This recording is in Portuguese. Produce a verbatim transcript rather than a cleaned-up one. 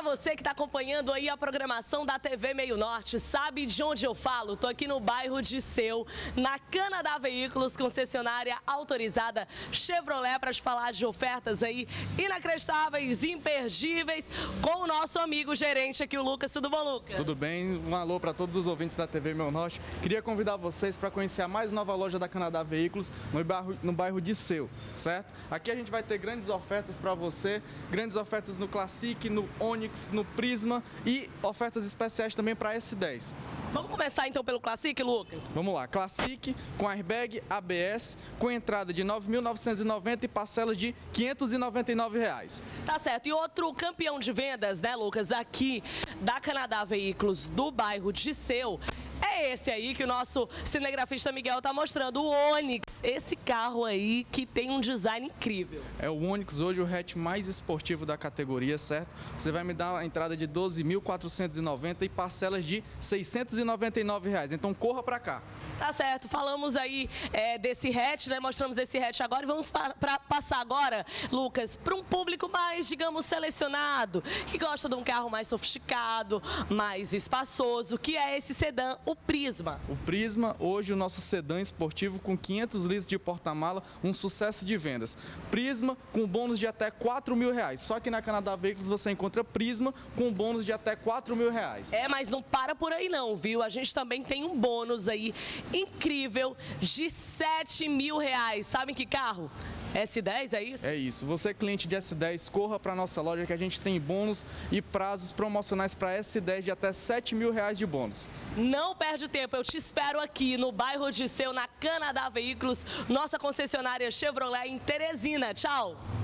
você que está acompanhando aí a programação da T V Meio Norte, sabe de onde eu falo? Tô aqui no bairro de Seu, na Canadá Veículos, concessionária autorizada Chevrolet, para te falar de ofertas aí inacreditáveis, imperdíveis, com o nosso amigo gerente aqui, o Lucas. Tudo bom, Lucas? Tudo bem, um alô para todos os ouvintes da T V Meio Norte. Queria convidar vocês para conhecer a mais nova loja da Canadá Veículos no bairro, no bairro de Seu, certo? Aqui a gente vai ter grandes ofertas para você, grandes ofertas no Classic, no Onix, no Prisma e ofertas especiais também para S dez. Vamos começar então pelo Classic, Lucas? Vamos lá, Classic com airbag A B S, com entrada de nove mil novecentos e noventa reais e parcela de quinhentos e noventa e nove reais. Tá certo. E outro campeão de vendas, né, Lucas, aqui da Canadá Veículos, do bairro de Seu, é esse aí que o nosso cinegrafista Miguel tá mostrando, o Onix. Esse carro aí que tem um design incrível. É o Onix hoje, o hatch mais esportivo da categoria, certo? Você vai me dar a entrada de doze mil quatrocentos e noventa reais e parcelas de seiscentos e noventa e nove reais. Então corra pra cá. Tá certo. Falamos aí é, desse hatch, né? Mostramos esse hatch agora e vamos pra, pra passar agora, Lucas, para um público mais, digamos, selecionado, que gosta de um carro mais sofisticado, mais espaçoso, que é esse sedã, o Prisma. O Prisma, hoje o nosso sedã esportivo com quinhentos litros de porta-mala, um sucesso de vendas. Prisma com bônus de até quatro mil reais. Só que na Canadá Veículos você encontra Prisma com bônus de até quatro mil reais. É, mas não para por aí não, viu? A gente também tem um bônus aí incrível de sete mil reais. Sabem que carro? S dez, é isso? É isso. Você, cliente de S dez, corra para a nossa loja que a gente tem bônus e prazos promocionais para S dez de até sete mil reais de bônus. Não perde tempo, eu te espero aqui no bairro de Seu, na Canadá Veículos, nossa concessionária Chevrolet em Teresina. Tchau!